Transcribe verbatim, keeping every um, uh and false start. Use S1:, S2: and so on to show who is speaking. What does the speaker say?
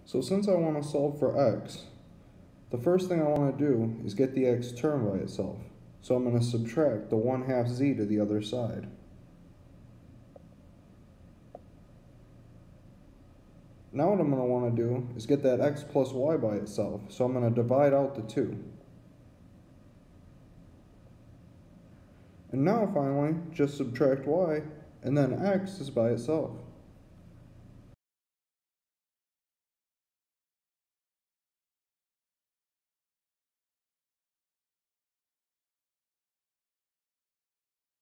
S1: So since I want to solve for x, the first thing I want to do is get the x term by itself. So I'm going to subtract the one half z to the other side. Now what I'm going to want to do is get that x plus y by itself. So I'm going to divide out the two. And now finally, just subtract y, and then x is by itself.